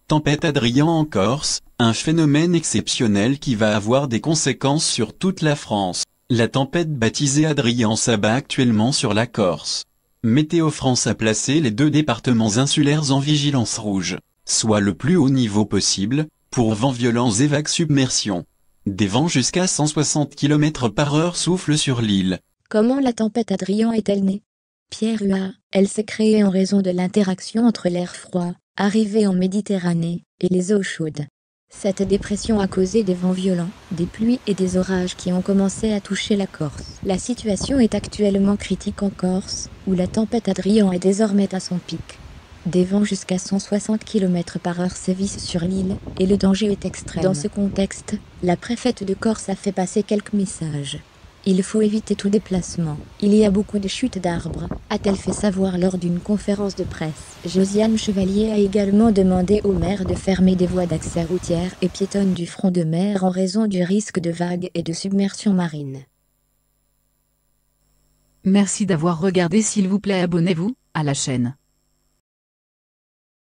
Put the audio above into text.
Tempête Adrien en Corse, un phénomène exceptionnel qui va avoir des conséquences sur toute la France. La tempête baptisée Adrien s'abat actuellement sur la Corse. Météo France a placé les 2 départements insulaires en vigilance rouge, soit le plus haut niveau possible, pour vents violents et vagues submersion. Des vents jusqu'à 160 km/h soufflent sur l'île. Comment la tempête Adrien est-elle née? Pierre Huard, elle s'est créée en raison de l'interaction entre l'air froid, arrivé en Méditerranée, et les eaux chaudes. Cette dépression a causé des vents violents, des pluies et des orages qui ont commencé à toucher la Corse. La situation est actuellement critique en Corse, où la tempête Adrien est désormais à son pic. Des vents jusqu'à 160 km/h sévissent sur l'île, et le danger est extrême. Dans ce contexte, la préfète de Corse a fait passer quelques messages. Il faut éviter tout déplacement. Il y a beaucoup de chutes d'arbres, a-t-elle fait savoir lors d'une conférence de presse. Josiane Chevalier a également demandé aux maires de fermer des voies d'accès routières et piétonnes du front de mer en raison du risque de vagues et de submersion marine. Merci d'avoir regardé, s'il vous plaît abonnez-vous à la chaîne.